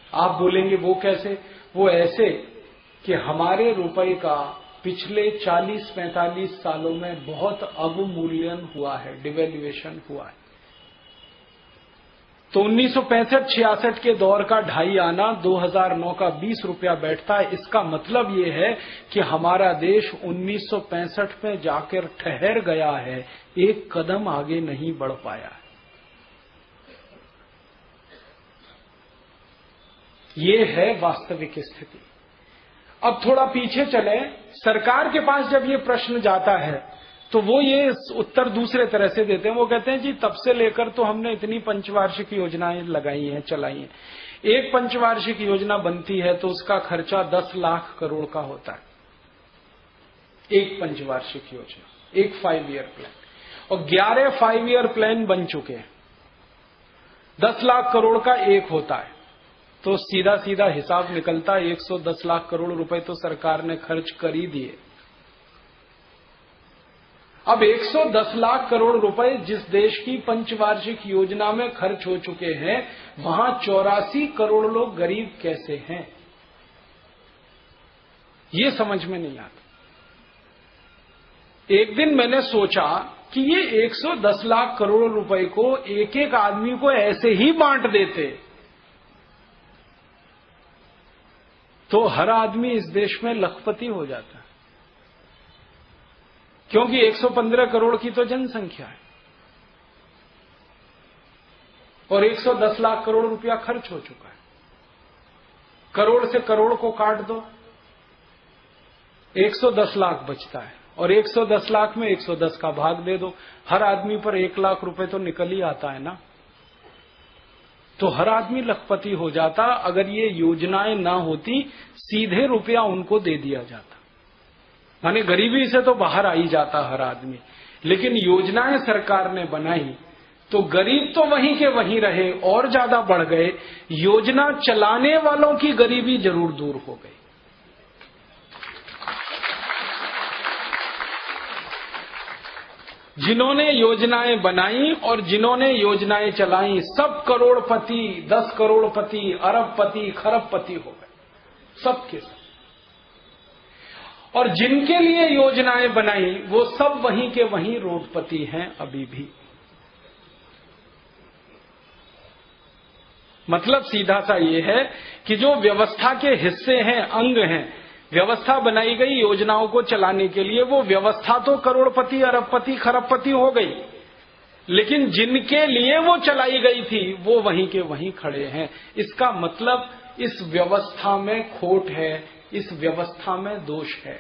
आप बोलेंगे वो कैसे? वो ऐसे कि हमारे रुपए का पिछले 40-45 सालों में बहुत अवमूल्यन हुआ है, डिवेल्युएशन हुआ है। तो 1965-66 के दौर का 2.5 आना 2009 का 20 रुपया बैठता है। इसका मतलब ये है कि हमारा देश 1965 में जाकर ठहर गया है, एक कदम आगे नहीं बढ़ पाया है। ये है वास्तविक स्थिति। अब थोड़ा पीछे चले, सरकार के पास जब ये प्रश्न जाता है तो वो ये उत्तर दूसरे तरह से देते हैं। वो कहते हैं जी तब से लेकर तो हमने इतनी पंचवार्षिक योजनाएं लगाई हैं, चलाई हैं। एक पंचवार्षिक योजना बनती है तो उसका खर्चा 10 लाख करोड़ का होता है, एक पंचवार्षिक योजना, एक 5 ईयर प्लान। और 11 5 ईयर प्लान बन चुके हैं, 10 लाख करोड़ का एक होता है। तो सीधा सीधा हिसाब निकलता है 110 लाख करोड़ रुपए तो सरकार ने खर्च कर ही दिए। अब 110 लाख करोड़ रुपए जिस देश की पंचवार्षिक योजना में खर्च हो चुके हैं, वहां 84 करोड़ लोग गरीब कैसे हैं, ये समझ में नहीं आता। एक दिन मैंने सोचा कि ये 110 लाख करोड़ रुपए को एक एक आदमी को ऐसे ही बांट देते तो हर आदमी इस देश में लखपति हो जाता, क्योंकि 115 करोड़ की तो जनसंख्या है और 110 लाख करोड़ रुपया खर्च हो चुका है। करोड़ से करोड़ को काट दो, 110 लाख बचता है और 110 लाख में 110 का भाग दे दो, हर आदमी पर 1 लाख रुपए तो निकल ही आता है ना। तो हर आदमी लखपति हो जाता अगर ये योजनाएं ना होती, सीधे रुपया उनको दे दिया जाता, माने गरीबी से तो बाहर आ ही जाता हर आदमी। लेकिन योजनाएं सरकार ने बनाई तो गरीब तो वहीं के वहीं रहे और ज्यादा बढ़ गए, योजना चलाने वालों की गरीबी जरूर दूर हो गई। जिन्होंने योजनाएं बनाई और जिन्होंने योजनाएं चलाई सब करोड़पति, 10 करोड़पति, अरबपति, खरबपति हो गए, सबके सब। और जिनके लिए योजनाएं बनाई वो सब वहीं के वहीं रोडपति हैं अभी भी। मतलब सीधा सा ये है कि जो व्यवस्था के हिस्से हैं, अंग हैं, व्यवस्था बनाई गई योजनाओं को चलाने के लिए, वो व्यवस्था तो करोड़पति, अरबपति, खरबपति हो गई, लेकिन जिनके लिए वो चलाई गई थी वो वहीं के वहीं खड़े हैं। इसका मतलब इस व्यवस्था में खोट है, इस व्यवस्था में दोष है।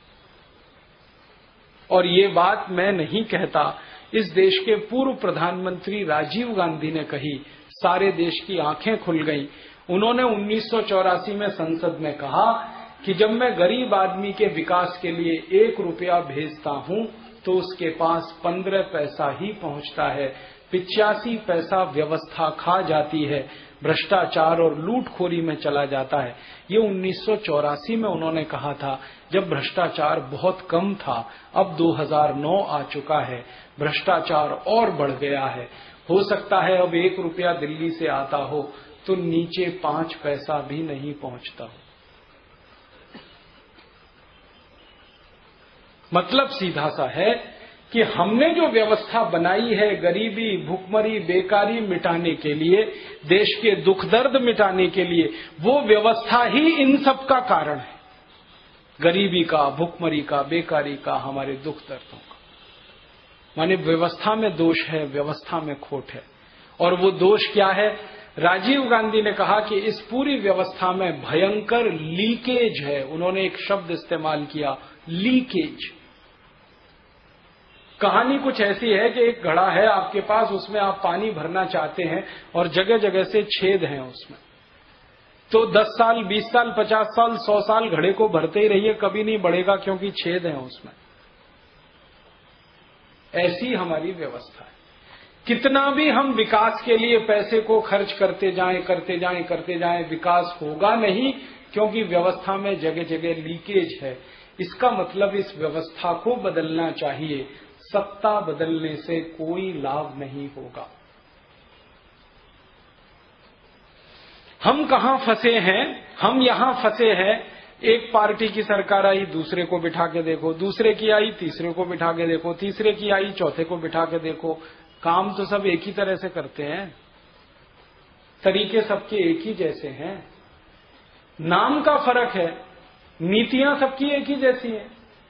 और ये बात मैं नहीं कहता, इस देश के पूर्व प्रधानमंत्री राजीव गांधी ने कही, सारे देश की आंखें खुल गईं। उन्होंने 1984 में संसद में कहा कि जब मैं गरीब आदमी के विकास के लिए 1 रुपया भेजता हूं तो उसके पास 15 पैसा ही पहुंचता है, 85 पैसा व्यवस्था खा जाती है, भ्रष्टाचार और लूटखोरी में चला जाता है। ये 1984 में उन्होंने कहा था, जब भ्रष्टाचार बहुत कम था। अब 2009 आ चुका है, भ्रष्टाचार और बढ़ गया है। हो सकता है अब 1 रुपया दिल्ली से आता हो तो नीचे 5 पैसा भी नहीं पहुंचता हो। मतलब सीधा सा है कि हमने जो व्यवस्था बनाई है गरीबी, भुखमरी, बेकारी मिटाने के लिए, देश के दुख दर्द मिटाने के लिए, वो व्यवस्था ही इन सब का कारण है। गरीबी का, भुखमरी का, बेकारी का, हमारे दुख दर्दों का। माने व्यवस्था में दोष है, व्यवस्था में खोट है। और वो दोष क्या है? राजीव गांधी ने कहा कि इस पूरी व्यवस्था में भयंकर लीकेज है। उन्होंने एक शब्द इस्तेमाल किया, लीकेज। कहानी कुछ ऐसी है कि एक घड़ा है आपके पास, उसमें आप पानी भरना चाहते हैं और जगह जगह से छेद हैं उसमें। तो 10 साल, 20 साल, 50 साल, 100 साल घड़े को भरते ही रहिए, कभी नहीं बढ़ेगा क्योंकि छेद हैं उसमें। ऐसी हमारी व्यवस्था है। कितना भी हम विकास के लिए पैसे को खर्च करते जाएं, विकास होगा नहीं, क्योंकि व्यवस्था में जगह जगह लीकेज है। इसका मतलब इस व्यवस्था को बदलना चाहिए। सत्ता बदलने से कोई लाभ नहीं होगा। हम कहां फंसे हैं? हम यहां फंसे हैं, एक पार्टी की सरकार आई, दूसरे को बिठा के देखो, दूसरे की आई, तीसरे को बिठा के देखो, तीसरे की आई, चौथे को बिठा के देखो। काम तो सब एक ही तरह से करते हैं, तरीके सबके एक ही जैसे हैं, नाम का फर्क है, नीतियां सबकी एक ही जैसी हैं।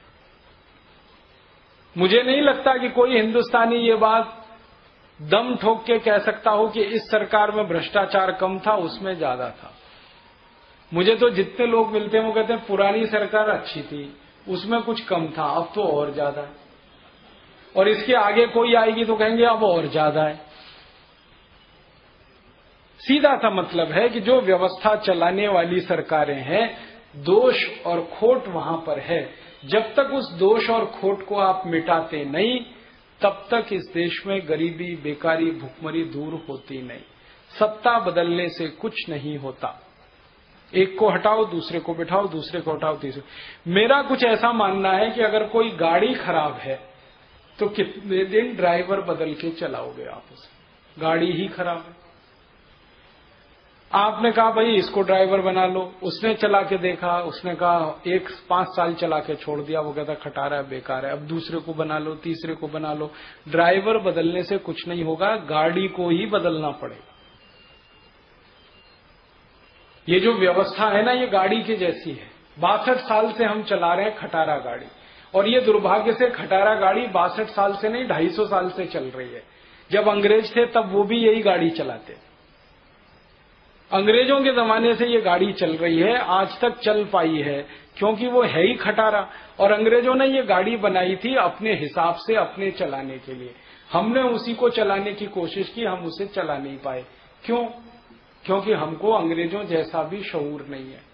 मुझे नहीं लगता कि कोई हिंदुस्तानी ये बात दम ठोक के कह सकता हो कि इस सरकार में भ्रष्टाचार कम था, उसमें ज्यादा था। मुझे तो जितने लोग मिलते हैं वो कहते हैं पुरानी सरकार अच्छी थी, उसमें कुछ कम था, अब तो और ज्यादा है, और इसके आगे कोई आएगी तो कहेंगे अब और ज्यादा है। सीधा सा मतलब है कि जो व्यवस्था चलाने वाली सरकारें हैं, दोष और खोट वहां पर है। जब तक उस दोष और खोट को आप मिटाते नहीं, तब तक इस देश में गरीबी, बेकारी, भुखमरी दूर होती नहीं। सत्ता बदलने से कुछ नहीं होता। एक को हटाओ, दूसरे को बिठाओ, दूसरे को हटाओ, तीसरे। मेरा कुछ ऐसा मानना है कि अगर कोई गाड़ी खराब है तो कितने दिन ड्राइवर बदल के चलाओगे आप उसे? गाड़ी ही खराब है। आपने कहा भाई इसको ड्राइवर बना लो, उसने चला के देखा, उसने कहा 5 साल चला के छोड़ दिया, वो कहता खटारा है, बेकार है, अब दूसरे को बना लो, तीसरे को बना लो। ड्राइवर बदलने से कुछ नहीं होगा, गाड़ी को ही बदलना पड़ेगा। ये जो व्यवस्था है ना, ये गाड़ी की जैसी है। 62 साल से हम चला रहे हैं खटारा गाड़ी, और ये दुर्भाग्य से खटारा गाड़ी 62 साल से नहीं 250 साल से चल रही है। जब अंग्रेज थे तब वो भी यही गाड़ी चलाते। अंग्रेजों के जमाने से ये गाड़ी चल रही है, आज तक चल पाई है, क्योंकि वो है ही खटारा। और अंग्रेजों ने ये गाड़ी बनाई थी अपने हिसाब से, अपने चलाने के लिए। हमने उसी को चलाने की कोशिश की, हम उसे चला नहीं पाए। क्यों? क्योंकि हमको अंग्रेजों जैसा भी शऊर नहीं है।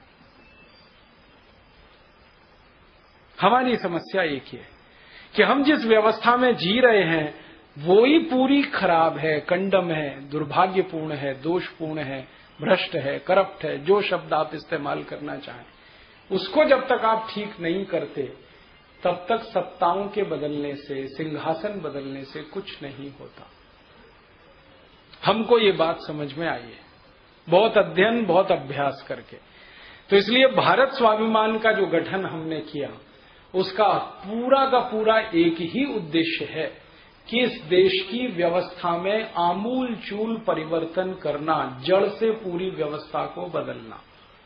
हमारी समस्या एक ही है कि हम जिस व्यवस्था में जी रहे हैं वो ही पूरी खराब है, कंडम है, दुर्भाग्यपूर्ण है, दोषपूर्ण है, भ्रष्ट है, करप्ट है, जो शब्द आप इस्तेमाल करना चाहें। उसको जब तक आप ठीक नहीं करते, तब तक सत्ताओं के बदलने से, सिंहासन बदलने से कुछ नहीं होता। हमको ये बात समझ में आई है, बहुत अध्ययन, बहुत अभ्यास करके। तो इसलिए भारत स्वाभिमान का जो गठन हमने किया, उसका पूरा का पूरा एक ही उद्देश्य है कि इस देश की व्यवस्था में आमूल चूल परिवर्तन करना, जड़ से पूरी व्यवस्था को बदलना।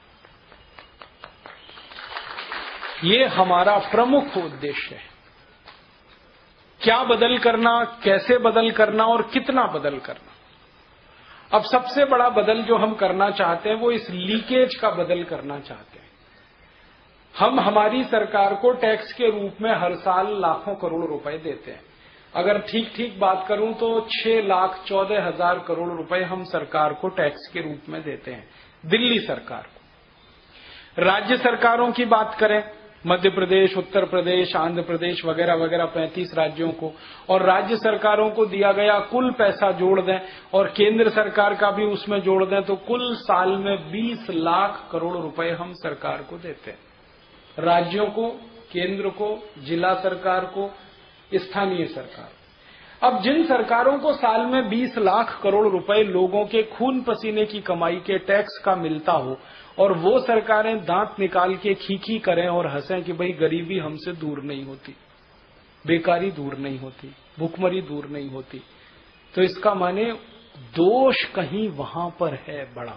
ये हमारा प्रमुख उद्देश्य है। क्या बदल करना, कैसे बदल करना और कितना बदल करना। अब सबसे बड़ा बदल जो हम करना चाहते हैं वो इस लीकेज का बदल करना चाहते हैं। हम हमारी सरकार को टैक्स के रूप में हर साल लाखों करोड़ रुपए देते हैं। अगर ठीक ठीक बात करूं तो 6,14,000 करोड़ रुपए हम सरकार को टैक्स के रूप में देते हैं, दिल्ली सरकार को। राज्य सरकारों की बात करें, मध्य प्रदेश, उत्तर प्रदेश, आंध्र प्रदेश वगैरह वगैरह 35 राज्यों को, और राज्य सरकारों को दिया गया कुल पैसा जोड़ दें और केंद्र सरकार का भी उसमें जोड़ दें तो कुल साल में 20 लाख करोड़ रुपए हम सरकार को देते हैं। राज्यों को, केंद्र को, जिला सरकार को, स्थानीय सरकार। अब जिन सरकारों को साल में 20 लाख करोड़ रुपए लोगों के खून पसीने की कमाई के टैक्स का मिलता हो, और वो सरकारें दांत निकाल के खीखी करें और हंसें कि भाई गरीबी हमसे दूर नहीं होती, बेकारी दूर नहीं होती, भुखमरी दूर नहीं होती, तो इसका माने दोष कहीं वहां पर है बड़ा।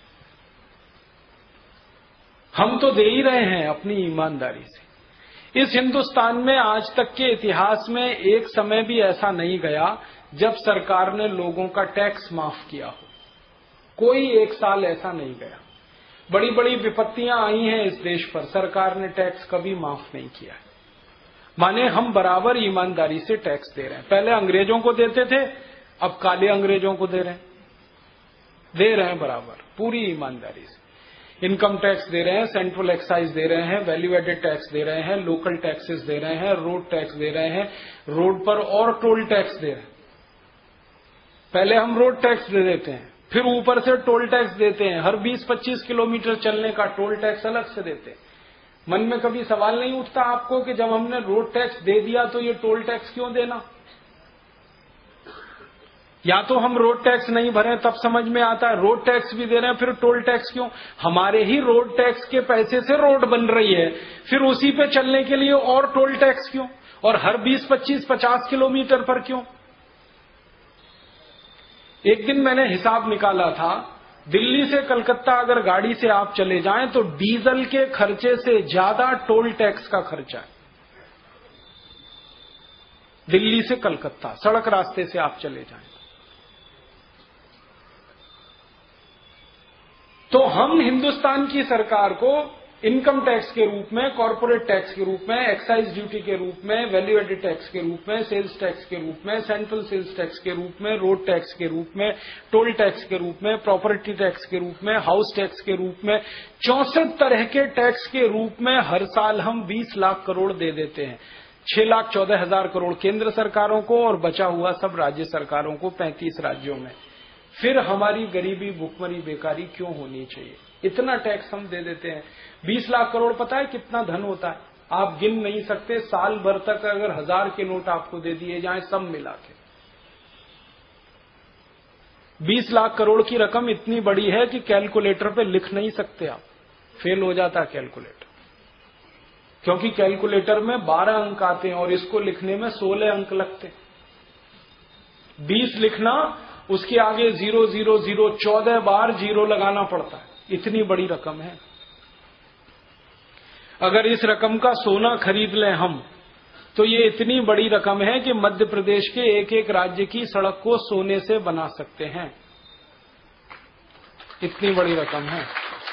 हम तो दे ही रहे हैं अपनी ईमानदारी से। इस हिंदुस्तान में आज तक के इतिहास में एक समय भी ऐसा नहीं गया जब सरकार ने लोगों का टैक्स माफ किया हो। कोई एक साल ऐसा नहीं गया। बड़ी बड़ी विपत्तियां आई हैं इस देश पर, सरकार ने टैक्स कभी माफ नहीं किया है। माने हम बराबर ईमानदारी से टैक्स दे रहे हैं। पहले अंग्रेजों को देते थे, अब काले अंग्रेजों को दे रहे हैं बराबर, पूरी ईमानदारी से। इनकम टैक्स दे रहे हैं, सेंट्रल एक्साइज दे रहे हैं, वैल्यू एडेड टैक्स दे रहे हैं, लोकल टैक्सेस दे रहे हैं, रोड टैक्स दे रहे हैं, रोड पर और टोल टैक्स दे रहे हैं। पहले हम रोड टैक्स दे देते हैं, फिर ऊपर से टोल टैक्स देते हैं, हर 20-25 किलोमीटर चलने का टोल टैक्स अलग से देते हैं। मन में कभी सवाल नहीं उठता आपको कि जब हमने रोड टैक्स दे दिया तो ये टोल टैक्स क्यों देना? या तो हम रोड टैक्स नहीं भरें तब समझ में आता है, रोड टैक्स भी दे रहे हैं फिर टोल टैक्स क्यों? हमारे ही रोड टैक्स के पैसे से रोड बन रही है, फिर उसी पे चलने के लिए और टोल टैक्स क्यों? और हर 20, 25, 50 किलोमीटर पर क्यों? एक दिन मैंने हिसाब निकाला था, दिल्ली से कलकत्ता अगर गाड़ी से आप चले जाएं तो डीजल के खर्चे से ज्यादा टोल टैक्स का खर्चा है। दिल्ली से कलकत्ता सड़क रास्ते से आप चले जाएं तो हम हिंदुस्तान की सरकार को इनकम टैक्स के रूप में, कॉर्पोरेट टैक्स के रूप में, एक्साइज ड्यूटी के रूप में, वैल्यू एडेड टैक्स के रूप में, सेल्स टैक्स के रूप में, सेंट्रल सेल्स टैक्स के रूप में, रोड टैक्स के रूप में, टोल टैक्स के रूप में, प्रॉपर्टी टैक्स के रूप में, हाउस टैक्स के रूप में, 64 तरह के टैक्स के रूप में हर साल हम 20 लाख करोड़ दे देते हैं। 6,14,000 करोड़ केंद्र सरकारों को और बचा हुआ सब राज्य सरकारों को 35 राज्यों में। फिर हमारी गरीबी, भुखमरी, बेकारी क्यों होनी चाहिए? इतना टैक्स हम दे देते हैं। 20 लाख करोड़ पता है कितना धन होता है? आप गिन नहीं सकते। साल भर तक अगर 1000 के नोट आपको दे दिए जाएं सब मिला के, 20 लाख करोड़ की रकम इतनी बड़ी है कि कैलकुलेटर पे लिख नहीं सकते आप, फेल हो जाता है कैलकुलेटर, क्योंकि कैलकुलेटर में 12 अंक आते हैं और इसको लिखने में 16 अंक लगते हैं। 20 लिखना, उसके आगे 0 0 0 14 बार जीरो लगाना पड़ता है, इतनी बड़ी रकम है। अगर इस रकम का सोना खरीद लें हम तो ये इतनी बड़ी रकम है कि मध्य प्रदेश के एक एक राज्य की सड़क को सोने से बना सकते हैं, इतनी बड़ी रकम है।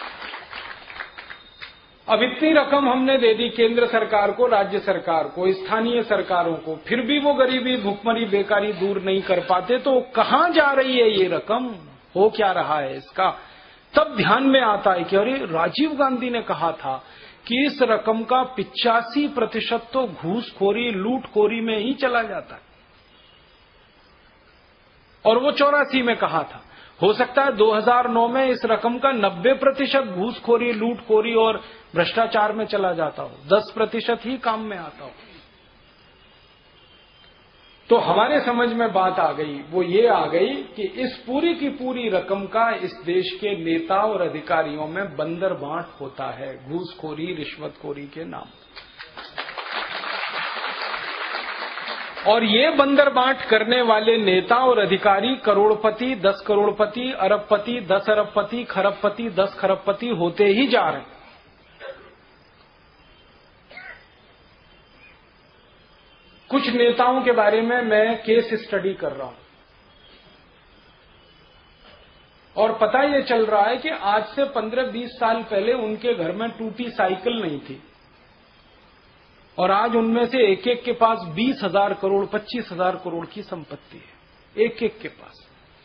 अब इतनी रकम हमने दे दी केंद्र सरकार को, राज्य सरकार को, स्थानीय सरकारों को, फिर भी वो गरीबी, भुखमरी, बेकारी दूर नहीं कर पाते, तो कहां जा रही है ये रकम? हो क्या रहा है इसका? तब ध्यान में आता है कि अरे राजीव गांधी ने कहा था कि इस रकम का 85% तो घूसखोरी, लूटखोरी में ही चला जाता है, और वो 84 में कहा था। हो सकता है 2009 में इस रकम का 90% घूसखोरी, लूटखोरी और भ्रष्टाचार में चला जाता हो, 10% ही काम में आता हो। तो हमारे समझ में बात आ गई, वो ये आ गई कि इस पूरी की पूरी रकम का इस देश के नेता और अधिकारियों में बंदर बांट होता है, घूसखोरी, रिश्वतखोरी के नाम। और ये बंदर बांट करने वाले नेता और अधिकारी करोड़पति, 10 करोड़पति, अरबपति, 10 अरबपति, खरबपति, 10 खरबपति होते ही जा रहे हैं। कुछ नेताओं के बारे में मैं केस स्टडी कर रहा हूं और पता ये चल रहा है कि आज से 15-20 साल पहले उनके घर में टूटी साइकिल नहीं थी, और आज उनमें से एक एक के पास 20,000 करोड़, 25,000 करोड़ की संपत्ति है, एक एक के पास।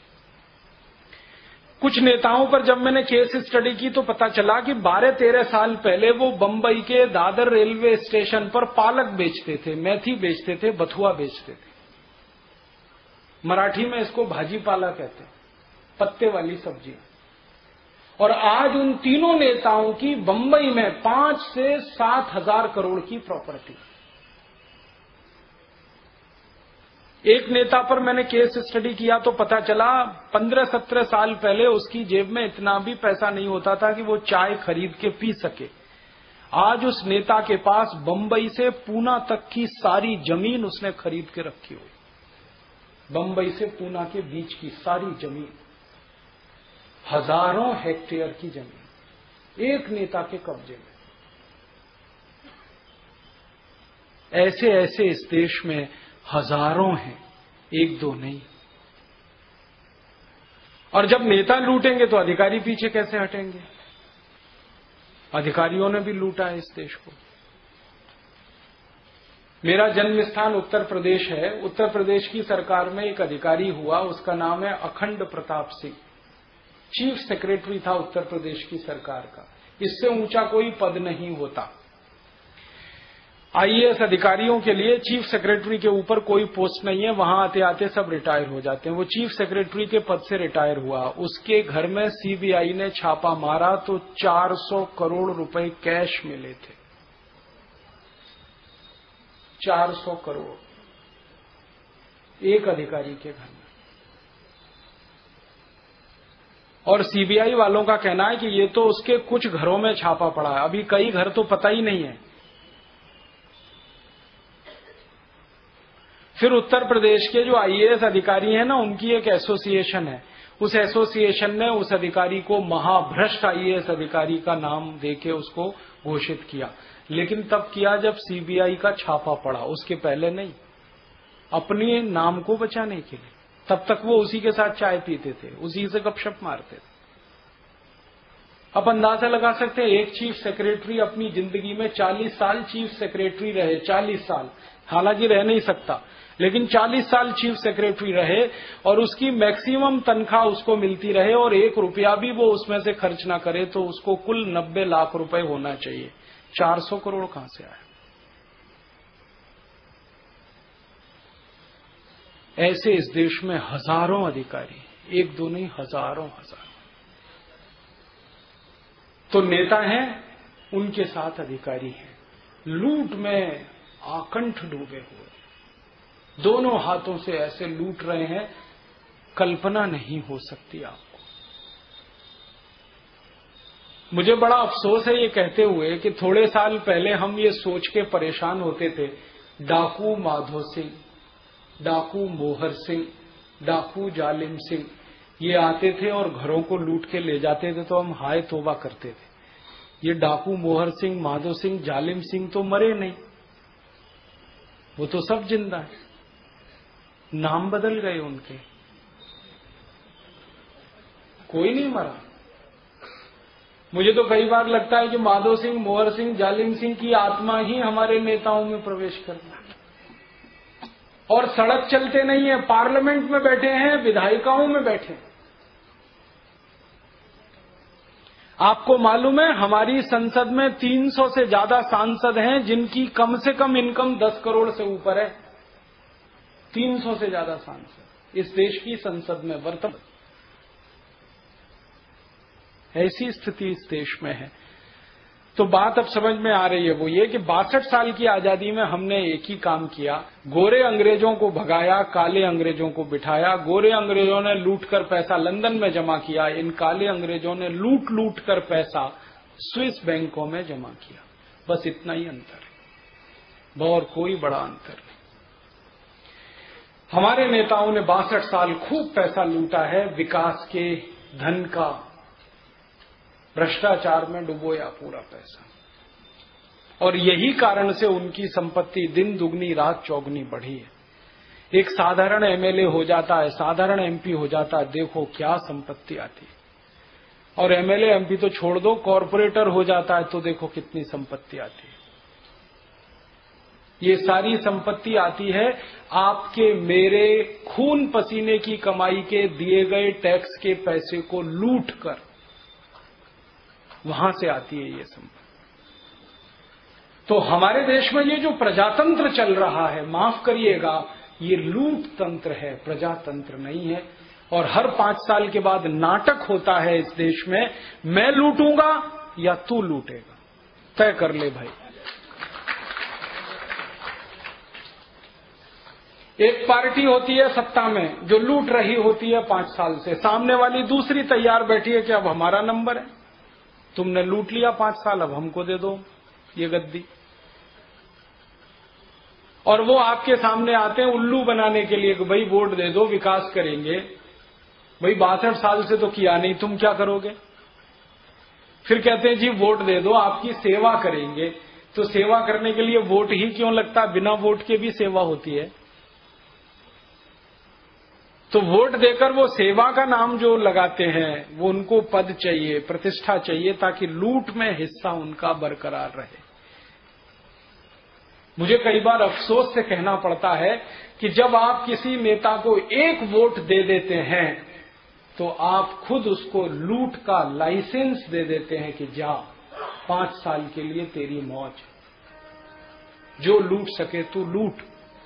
कुछ नेताओं पर जब मैंने केस स्टडी की तो पता चला कि 12-13 साल पहले वो बंबई के दादर रेलवे स्टेशन पर पालक बेचते थे, मेथी बेचते थे, बथुआ बेचते थे। मराठी में इसको भाजी पाला कहते हैं, पत्ते वाली सब्जियां। और आज उन तीनों नेताओं की बंबई में 5 से 7,000 करोड़ की प्रॉपर्टी। एक नेता पर मैंने केस स्टडी किया तो पता चला 15-17 साल पहले उसकी जेब में इतना भी पैसा नहीं होता था कि वो चाय खरीद के पी सके। आज उस नेता के पास बंबई से पूना तक की सारी जमीन उसने खरीद के रखी हुई। बंबई से पूना के बीच की सारी जमीन, हजारों हेक्टेयर की जमीन एक नेता के कब्जे में। ऐसे ऐसे इस देश में हजारों हैं, एक दो नहीं। और जब नेता लूटेंगे तो अधिकारी पीछे कैसे हटेंगे? अधिकारियों ने भी लूटा है इस देश को। मेरा जन्म स्थान उत्तर प्रदेश है। उत्तर प्रदेश की सरकार में एक अधिकारी हुआ, उसका नाम है अखंड प्रताप सिंह। चीफ सेक्रेटरी था उत्तर प्रदेश की सरकार का। इससे ऊंचा कोई पद नहीं होता। आईएएस अधिकारियों के लिए चीफ सेक्रेटरी के ऊपर कोई पोस्ट नहीं है, वहां आते आते सब रिटायर हो जाते हैं। वो चीफ सेक्रेटरी के पद से रिटायर हुआ। उसके घर में सीबीआई ने छापा मारा तो 400 करोड़ रुपए कैश मिले थे। 400 करोड़ एक अधिकारी के घर में। और सीबीआई वालों का कहना है कि ये तो उसके कुछ घरों में छापा पड़ा है, अभी कई घर तो पता ही नहीं है। फिर उत्तर प्रदेश के जो आईएएस अधिकारी हैं ना, उनकी एक एसोसिएशन है, उस एसोसिएशन ने उस अधिकारी को महाभ्रष्ट आईएएस अधिकारी का नाम देके उसको घोषित किया, लेकिन तब किया जब सीबीआई का छापा पड़ा, उसके पहले नहीं, अपने नाम को बचाने के लिए। तब तक वो उसी के साथ चाय पीते थे, उसी से गपशप मारते थे। अब अंदाजा लगा सकते हैं, एक चीफ सेक्रेटरी अपनी जिंदगी में 40 साल चीफ सेक्रेटरी रहे, 40 साल, हालांकि रह नहीं सकता, लेकिन 40 साल चीफ सेक्रेटरी रहे और उसकी मैक्सिमम तनख्वाह उसको मिलती रहे और 1 रुपया भी वो उसमें से खर्च ना करे, तो उसको कुल 90 लाख रुपए होना चाहिए। 400 करोड़ कहां से आए? ऐसे इस देश में हजारों अधिकारी, एक दो नहीं, हजारों। तो नेता हैं, उनके साथ अधिकारी हैं, लूट में आकंठ डूबे हुए, दोनों हाथों से ऐसे लूट रहे हैं, कल्पना नहीं हो सकती आपको। मुझे बड़ा अफसोस है ये कहते हुए कि थोड़े साल पहले हम ये सोच के परेशान होते थे, डाकू माधो सिंह, डाकू मोहर सिंह, डाकू जालिम सिंह ये आते थे और घरों को लूट के ले जाते थे, तो हम हाय तौबा करते थे। ये डाकू मोहर सिंह, माधो सिंह, जालिम सिंह तो मरे नहीं, वो तो सब जिंदा है, नाम बदल गए उनके, कोई नहीं मरा। मुझे तो कई बार लगता है कि माधो सिंह, मोहर सिंह, जालिम सिंह की आत्मा ही हमारे नेताओं में प्रवेश करती है, और सड़क चलते नहीं है, पार्लियामेंट में बैठे हैं, विधायिकाओं में बैठे। आपको मालूम है हमारी संसद में 300 से ज्यादा सांसद हैं जिनकी कम से कम इनकम 10 करोड़ से ऊपर है। 300 से ज्यादा सांसद इस देश की संसद में वर्तमान, ऐसी स्थिति इस देश में है। तो बात अब समझ में आ रही है, वो ये कि 62 साल की आजादी में हमने एक ही काम किया, गोरे अंग्रेजों को भगाया, काले अंग्रेजों को बिठाया। गोरे अंग्रेजों ने लूट कर पैसा लंदन में जमा किया, इन काले अंग्रेजों ने लूट लूट कर पैसा स्विस बैंकों में जमा किया। बस इतना ही अंतर है, और कोई बड़ा अंतर नहीं। हमारे नेताओं ने 62 साल खूब पैसा लूटा है, विकास के धन का, भ्रष्टाचार में डुबोया पूरा पैसा, और यही कारण से उनकी संपत्ति दिन दुगनी रात चौगनी बढ़ी है। एक साधारण एमएलए हो जाता है, साधारण एमपी हो जाता है, देखो क्या संपत्ति आती है। और एमएलए एमपी तो छोड़ दो, कॉर्पोरेटर हो जाता है तो देखो कितनी संपत्ति आती है। ये सारी संपत्ति आती है आपके मेरे खून पसीने की कमाई के दिए गए टैक्स के पैसे को लूट कर, वहां से आती है ये संपत्ति। तो हमारे देश में ये जो प्रजातंत्र चल रहा है, माफ करिएगा, ये लूट तंत्र है, प्रजातंत्र नहीं है। और हर 5 साल के बाद नाटक होता है इस देश में, मैं लूटूंगा या तू लूटेगा, तय कर ले भाई। एक पार्टी होती है सत्ता में जो लूट रही होती है 5 साल से, सामने वाली दूसरी तैयार बैठी है कि अब हमारा नंबर है, तुमने लूट लिया 5 साल, अब हमको दे दो ये गद्दी। और वो आपके सामने आते हैं उल्लू बनाने के लिए कि भाई वोट दे दो, विकास करेंगे। भाई 62 साल से तो किया नहीं, तुम क्या करोगे? फिर कहते हैं जी वोट दे दो, आपकी सेवा करेंगे। तो सेवा करने के लिए वोट ही क्यों लगता? बिना वोट के भी सेवा होती है। तो वोट देकर वो सेवा का नाम जो लगाते हैं, वो उनको पद चाहिए, प्रतिष्ठा चाहिए, ताकि लूट में हिस्सा उनका बरकरार रहे। मुझे कई बार अफसोस से कहना पड़ता है कि जब आप किसी नेता को 1 वोट दे देते हैं तो आप खुद उसको लूट का लाइसेंस दे देते हैं कि जा 5 साल के लिए तेरी मौज, जो लूट सके तू लूट।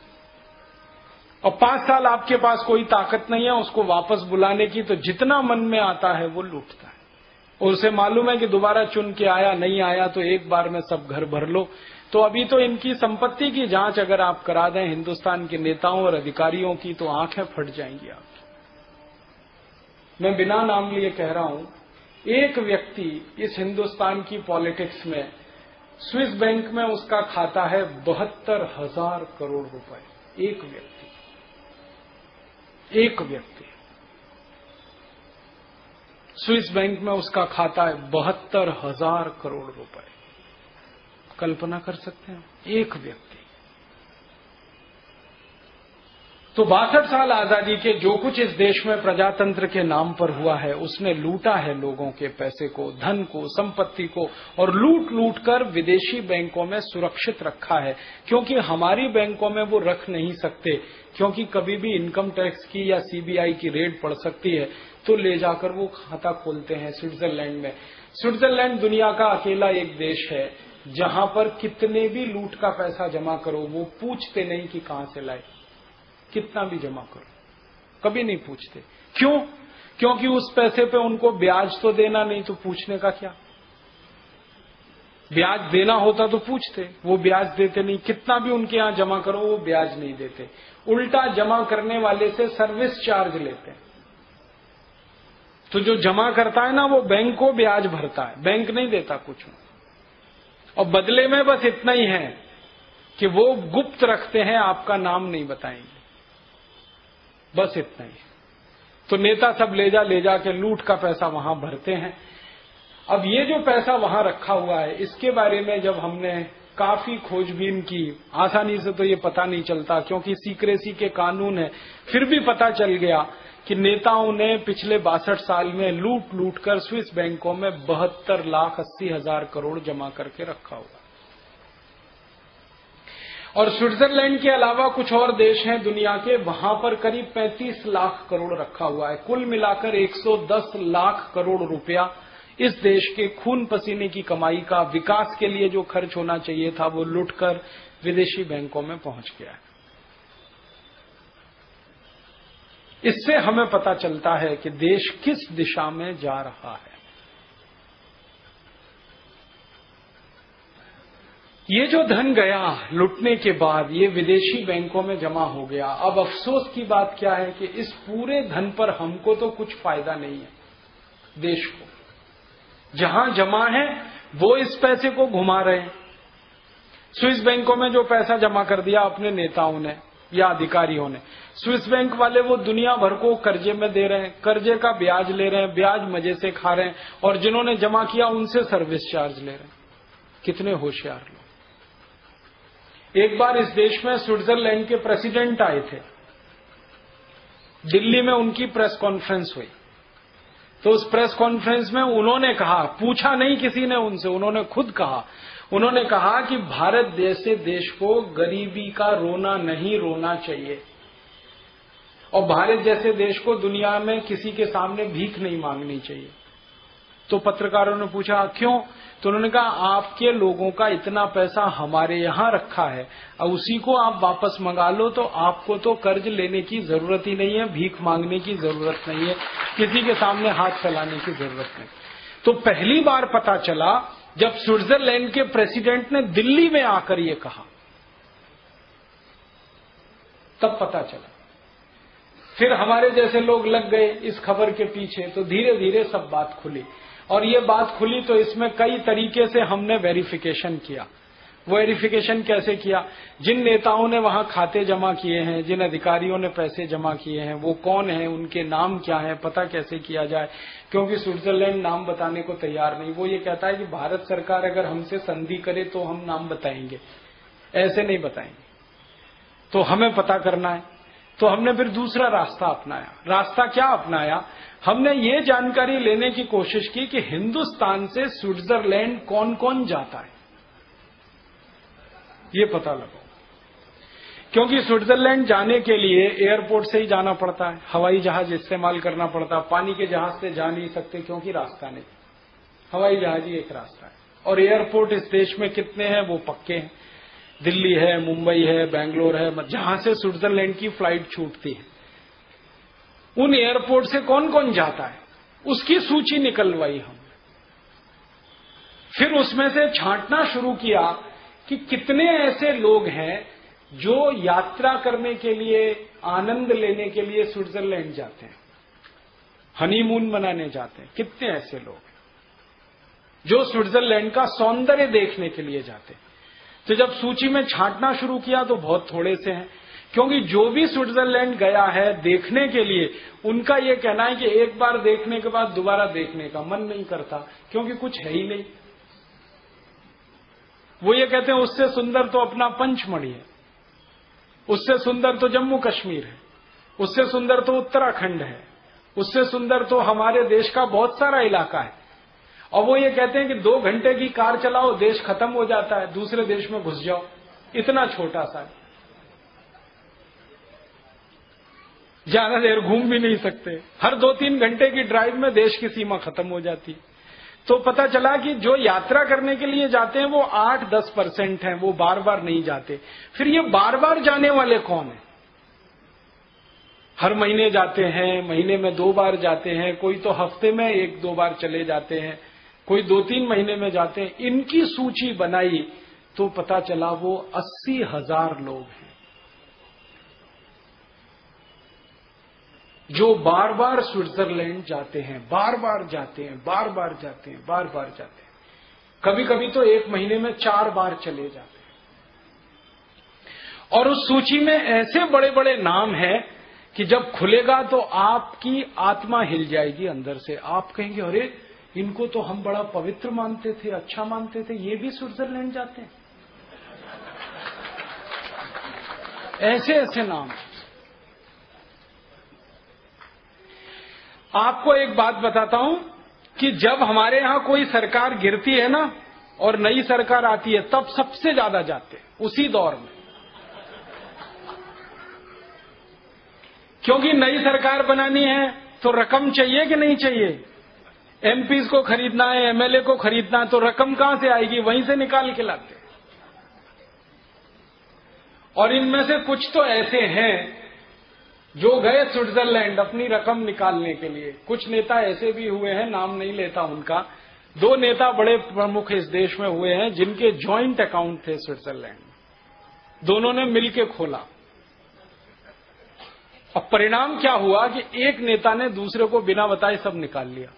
और 5 साल आपके पास कोई ताकत नहीं है उसको वापस बुलाने की, तो जितना मन में आता है वो लूटता है। और उसे मालूम है कि दोबारा चुन के आया, नहीं आया तो एक बार में सब घर भर लो। तो अभी तो इनकी संपत्ति की जांच अगर आप करा दें हिंदुस्तान के नेताओं और अधिकारियों की, तो आंखें फट जाएंगी आपकी। मैं बिना नाम लिए कह रहा हूं, एक व्यक्ति इस हिंदुस्तान की पॉलिटिक्स में, स्विस बैंक में उसका खाता है 72,000 करोड़ रुपए। एक व्यक्ति स्विस बैंक में उसका खाता है 72,000 करोड़ रुपए। कल्पना कर सकते हैं? एक व्यक्ति। तो 62 साल आजादी के जो कुछ इस देश में प्रजातंत्र के नाम पर हुआ है, उसने लूटा है लोगों के पैसे को, धन को, संपत्ति को, और लूट लूट कर विदेशी बैंकों में सुरक्षित रखा है। क्योंकि हमारी बैंकों में वो रख नहीं सकते, क्योंकि कभी भी इनकम टैक्स की या सीबीआई की रेड पड़ सकती है, तो ले जाकर वो खाता खोलते हैं स्विट्जरलैंड में। स्विट्जरलैंड दुनिया का अकेला एक देश है जहां पर कितने भी लूट का पैसा जमा करो, वो पूछते नहीं कि कहां से लाए, कितना भी जमा करो, कभी नहीं पूछते। क्यों? क्योंकि उस पैसे पे उनको ब्याज तो देना नहीं, तो पूछने का क्या। ब्याज देना होता तो पूछते, वो ब्याज देते नहीं। कितना भी उनके यहां जमा करो, वो ब्याज नहीं देते, उल्टा जमा करने वाले से सर्विस चार्ज लेते हैं। तो जो जमा करता है ना, वो बैंक को ब्याज भरता है, बैंक नहीं देता कुछ। और बदले में बस इतना ही है कि वो गुप्त रखते हैं, आपका नाम नहीं बताएंगे, बस इतना ही। तो नेता सब ले जा के लूट का पैसा वहां भरते हैं। अब ये जो पैसा वहां रखा हुआ है, इसके बारे में जब हमने काफी खोजबीन की, आसानी से तो ये पता नहीं चलता क्योंकि सीक्रेसी के कानून है, फिर भी पता चल गया कि नेताओं ने पिछले 62 साल में लूट लूट कर स्विस बैंकों में 72,80,000 करोड़ जमा करके रखा हुआ। और स्विट्जरलैंड के अलावा कुछ और देश हैं दुनिया के, वहां पर करीब 35 लाख करोड़ रखा हुआ है। कुल मिलाकर 110 लाख करोड़ रुपया इस देश के खून पसीने की कमाई का, विकास के लिए जो खर्च होना चाहिए था, वो लुटकर विदेशी बैंकों में पहुंच गया है। इससे हमें पता चलता है कि देश किस दिशा में जा रहा है। ये जो धन गया लुटने के बाद, ये विदेशी बैंकों में जमा हो गया। अब अफसोस की बात क्या है कि इस पूरे धन पर हमको तो कुछ फायदा नहीं है। देश को जहां जमा है वो इस पैसे को घुमा रहे हैं। स्विस बैंकों में जो पैसा जमा कर दिया अपने नेताओं ने या अधिकारियों ने, स्विस बैंक वाले वो दुनिया भर को कर्जे में दे रहे हैं, कर्जे का ब्याज ले रहे हैं, ब्याज मजे से खा रहे हैं, और जिन्होंने जमा किया उनसे सर्विस चार्ज ले रहे हैं। कितने होशियार लोग। एक बार इस देश में स्विट्जरलैंड के प्रेसिडेंट आए थे, दिल्ली में उनकी प्रेस कॉन्फ्रेंस हुई। तो उस प्रेस कॉन्फ्रेंस में उन्होंने कहा, पूछा नहीं किसी ने उनसे, उन्होंने खुद कहा, उन्होंने कहा कि भारत जैसे देश को गरीबी का रोना नहीं रोना चाहिए, और भारत जैसे देश को दुनिया में किसी के सामने भीख नहीं मांगनी चाहिए। तो पत्रकारों ने पूछा क्यों? तो उन्होंने कहा, आपके लोगों का इतना पैसा हमारे यहां रखा है, और उसी को आप वापस मंगा लो, तो आपको तो कर्ज लेने की जरूरत ही नहीं है, भीख मांगने की जरूरत नहीं है, किसी के सामने हाथ फैलाने की जरूरत नहीं। तो पहली बार पता चला जब स्विट्जरलैंड के प्रेसिडेंट ने दिल्ली में आकर ये कहा, तब पता चला। फिर हमारे जैसे लोग लग गए इस खबर के पीछे, तो धीरे धीरे सब बात खुली। और ये बात खुली तो इसमें कई तरीके से हमने वेरिफिकेशन किया। वेरिफिकेशन कैसे किया? जिन नेताओं ने वहां खाते जमा किए हैं, जिन अधिकारियों ने पैसे जमा किए हैं, वो कौन है, उनके नाम क्या है, पता कैसे किया जाए, क्योंकि स्विट्जरलैंड नाम बताने को तैयार नहीं। वो ये कहता है कि भारत सरकार अगर हमसे संधि करे तो हम नाम बताएंगे, ऐसे नहीं बताएंगे, तो हमें पता करना है। तो हमने फिर दूसरा रास्ता अपनाया। रास्ता क्या अपनाया? हमने ये जानकारी लेने की कोशिश की कि हिंदुस्तान से स्विट्जरलैंड कौन कौन जाता है, ये पता लगाओ। क्योंकि स्विट्जरलैंड जाने के लिए एयरपोर्ट से ही जाना पड़ता है, हवाई जहाज इस्तेमाल करना पड़ता है, पानी के जहाज से जा नहीं सकते क्योंकि रास्ता नहीं, हवाई जहाज ही एक रास्ता है। और एयरपोर्ट इस देश में कितने हैं वो पक्के हैं, दिल्ली है, मुंबई है, बेंगलोर है, जहां से स्विट्जरलैंड की फ्लाइट छूटती है। उन एयरपोर्ट से कौन कौन जाता है उसकी सूची निकलवाई हम। फिर उसमें से छांटना शुरू किया कि कितने ऐसे लोग हैं जो यात्रा करने के लिए, आनंद लेने के लिए स्विट्जरलैंड जाते हैं। हनीमून मनाने जाते हैं। कितने ऐसे लोग हैं जो स्विट्जरलैंड का सौंदर्य देखने के लिए जाते हैं। तो जब सूची में छांटना शुरू किया तो बहुत थोड़े से हैं, क्योंकि जो भी स्विट्जरलैंड गया है देखने के लिए, उनका यह कहना है कि एक बार देखने के बाद दोबारा देखने का मन नहीं करता, क्योंकि कुछ है ही नहीं। वो ये कहते हैं उससे सुंदर तो अपना पंचमढ़ी है, उससे सुंदर तो जम्मू कश्मीर है, उससे सुंदर तो उत्तराखंड है, उससे सुंदर तो हमारे देश का बहुत सारा इलाका है। और वो ये कहते हैं कि 2 घंटे की कार चलाओ, देश खत्म हो जाता है, दूसरे देश में घुस जाओ, इतना छोटा सा है, ज्यादा देर घूम भी नहीं सकते। हर 2-3 घंटे की ड्राइव में देश की सीमा खत्म हो जाती। तो पता चला कि जो यात्रा करने के लिए जाते हैं वो 8-10% हैं, वो बार बार नहीं जाते। फिर ये बार बार जाने वाले कौन है? हर महीने जाते हैं, महीने में 2 बार जाते हैं, कोई तो हफ्ते में 1-2 बार चले जाते हैं, कोई 2-3 महीने में जाते हैं। इनकी सूची बनाई तो पता चला वो 80,000 लोग हैं जो बार बार स्विट्जरलैंड जाते हैं, बार बार जाते हैं, बार बार जाते हैं, बार बार जाते हैं। कभी कभी तो 1 महीने में 4 बार चले जाते हैं। और उस सूची में ऐसे बड़े बड़े नाम हैं कि जब खुलेगा तो आपकी आत्मा हिल जाएगी अंदर से। आप कहेंगे अरे इनको तो हम बड़ा पवित्र मानते थे, अच्छा मानते थे, ये भी स्विट्जरलैंड जाते हैं। ऐसे ऐसे नाम। आपको एक बात बताता हूं कि जब हमारे यहां कोई सरकार गिरती है ना और नई सरकार आती है, तब सबसे ज्यादा जाते हैं उसी दौर में, क्योंकि नई सरकार बनानी है तो रकम चाहिए कि नहीं चाहिए? एमपीज को खरीदना है, एमएलए को खरीदना है, तो रकम कहां से आएगी? वहीं से निकाल के लाते। और इनमें से कुछ तो ऐसे हैं जो गए स्विट्जरलैंड अपनी रकम निकालने के लिए। कुछ नेता ऐसे भी हुए हैं, नाम नहीं लेता उनका। 2 नेता बड़े प्रमुख इस देश में हुए हैं जिनके जॉइंट अकाउंट थे स्विट्जरलैंड में, दोनों ने मिलकर खोला। अब परिणाम क्या हुआ कि एक नेता ने दूसरे को बिना बताए सब निकाल लिया।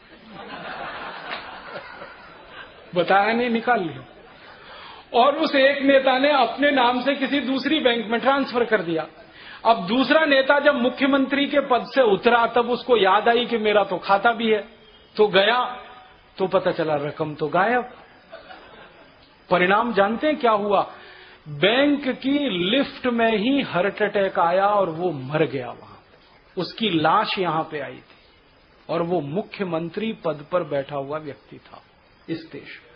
बताया नहीं, निकाल लिया। और उस एक नेता ने अपने नाम से किसी दूसरी बैंक में ट्रांसफर कर दिया। अब दूसरा नेता जब मुख्यमंत्री के पद से उतरा तब उसको याद आई कि मेरा तो खाता भी है, तो गया तो पता चला रकम तो गायब। परिणाम जानते हैं क्या हुआ? बैंक की लिफ्ट में ही हार्ट अटैक आया और वो मर गया वहां। उसकी लाश यहां पे आई थी और वो मुख्यमंत्री पद पर बैठा हुआ व्यक्ति था इस देश में।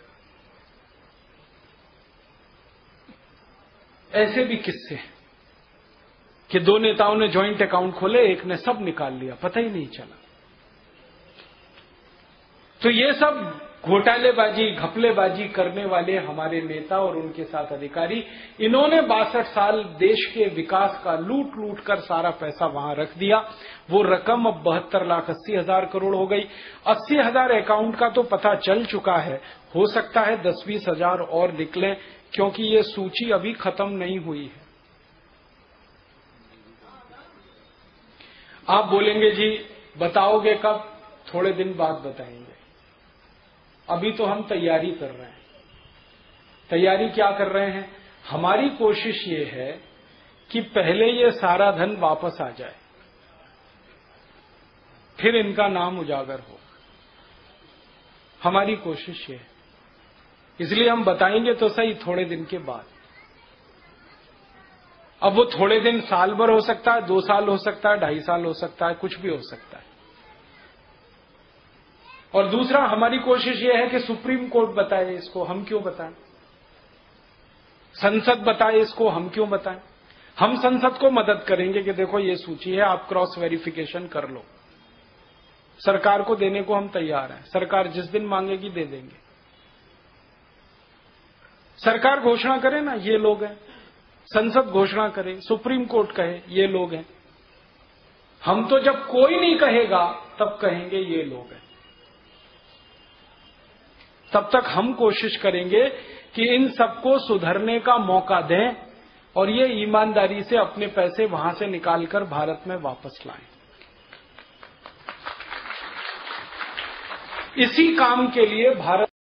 ऐसे भी किस्से हैं कि 2 नेताओं ने जॉइंट अकाउंट खोले, एक ने सब निकाल लिया, पता ही नहीं चला। तो ये सब घोटालेबाजी, घपलेबाजी करने वाले हमारे नेता और उनके साथ अधिकारी, इन्होंने 62 साल देश के विकास का लूट लूट कर सारा पैसा वहां रख दिया। वो रकम अब 72,80,000 करोड़ हो गई। 80,000 अकाउंट का तो पता चल चुका है, हो सकता है 10-20 हजार और निकले, क्योंकि ये सूची अभी खत्म नहीं हुई है। आप बोलेंगे जी बताओगे कब? थोड़े दिन बाद बताएंगे। अभी तो हम तैयारी कर रहे हैं। तैयारी क्या कर रहे हैं? हमारी कोशिश ये है कि पहले ये सारा धन वापस आ जाए, फिर इनका नाम उजागर हो। हमारी कोशिश ये है, इसलिए हम बताएंगे तो सही थोड़े दिन के बाद। अब वो थोड़े दिन साल भर हो सकता है, 2 साल हो सकता है, 2.5 साल हो सकता है, कुछ भी हो सकता है। और दूसरा, हमारी कोशिश यह है कि सुप्रीम कोर्ट बताए इसको, हम क्यों बताएं? संसद बताए इसको, हम क्यों बताएं? हम संसद को मदद करेंगे कि देखो ये सूची है, आप क्रॉस वेरिफिकेशन कर लो। सरकार को देने को हम तैयार हैं, सरकार जिस दिन मांगेगी दे देंगे। सरकार घोषणा करे ना ये लोग हैं, संसद घोषणा करे, सुप्रीम कोर्ट कहे ये लोग हैं। हम तो जब कोई नहीं कहेगा तब कहेंगे ये लोग हैं। तब तक हम कोशिश करेंगे कि इन सबको सुधरने का मौका दें और ये ईमानदारी से अपने पैसे वहां से निकालकर भारत में वापस लाएं। इसी काम के लिए भारत